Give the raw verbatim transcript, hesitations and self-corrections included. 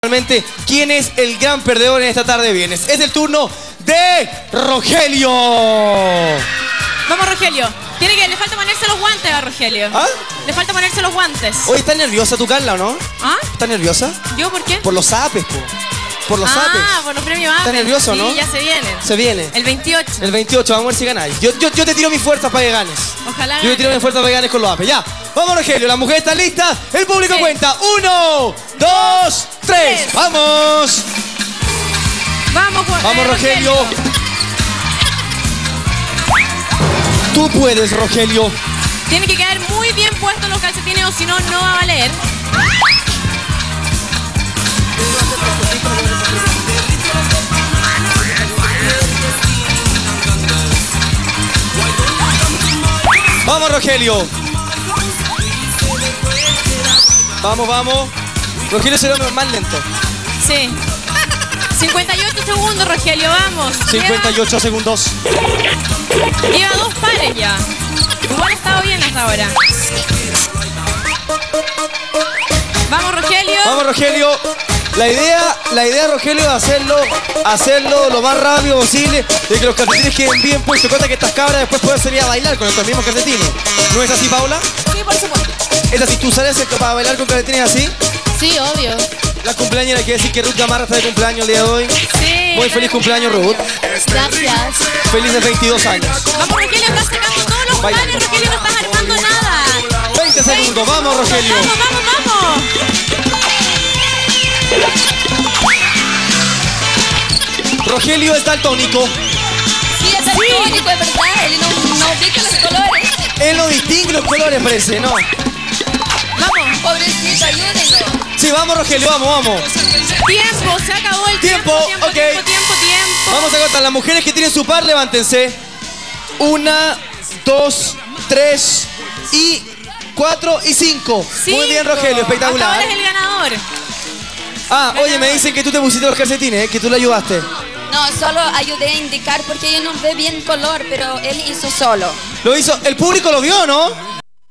Realmente, ¿quién es el gran perdedor en esta tarde de viernes? Es el turno de Rogelio. Vamos, Rogelio. Tiene que, le falta ponerse los guantes a Rogelio. ¿Ah? Le falta ponerse los guantes. Oye, ¿estás nerviosa tú, Carla, o no? ¿Ah? ¿Estás nerviosa? ¿Yo por qué? Por los zapes, po. Por los ah, zapes. Ah, por los premios Apple. ¿Estás nervioso, sí, no? Sí, ya se vienen. Se viene. El veintiocho. El veintiocho, vamos a ver si ganáis. Yo, yo, yo te tiro mis fuerzas para que ganes. Ojalá. Yo te tiro mis fuerzas para que ganes con los apes. Ya. Vamos, Rogelio. Las mujeres están listas. El público Sí. cuenta. Uno, dos, tres. Tres. ¡Vamos! Vamos, Juan. Vamos, eh, Rogelio. Tú puedes, Rogelio. Tiene que quedar muy bien puestos los calcetines o si no, no va a valer. Vamos, Rogelio. Vamos, vamos. Rogelio será más lento. Sí. cincuenta y ocho segundos, Rogelio, vamos. cincuenta y ocho segundos. Lleva, lleva dos pares ya. Igual ha estado bien hasta ahora. Vamos, Rogelio. Vamos, Rogelio. La idea, la idea, Rogelio, es hacerlo, hacerlo lo más rápido posible, de que los calcetines queden bien puestos. Cuenta que estas cabras después pueden salir a bailar con estos mismos calcetines. ¿No es así, Paula? Sí, por supuesto. ¿Es así? ¿Tú sales para bailar con calcetines así? Sí, obvio. La cumpleañera quiere decir que Ruth Gamarra está de cumpleaños el día de hoy. Sí. Muy feliz cumpleaños, Ruth. Gracias. Feliz de veintidós años. Vamos, Rogelio, estás sacando todos los Baila. pares, Rogelio, no estás armando nada. veinte segundos. Vamos, Rogelio. Vamos, vamos, vamos. Rogelio es daltónico. Sí, es daltónico, es verdad. Él no, no ubica los colores. Él no distingue los colores, parece, ¿no? Vamos. Pobrecito, ayúdenlo. Sí, vamos, Rogelio, vamos, vamos. Tiempo, se acabó el tiempo. Tiempo, Tiempo, ok. tiempo, tiempo, tiempo. Vamos a contar. Las mujeres que tienen su par, levántense. Una, dos, tres y cuatro y cinco. Cinco. Muy bien, Rogelio, Hasta espectacular. ahora es el ganador. Ah, oye, me dicen que tú te pusiste los calcetines, ¿eh? Que tú le ayudaste. No, solo ayudé a indicar porque ella no ve bien color, pero él hizo solo. Lo hizo, el público lo vio, ¿no?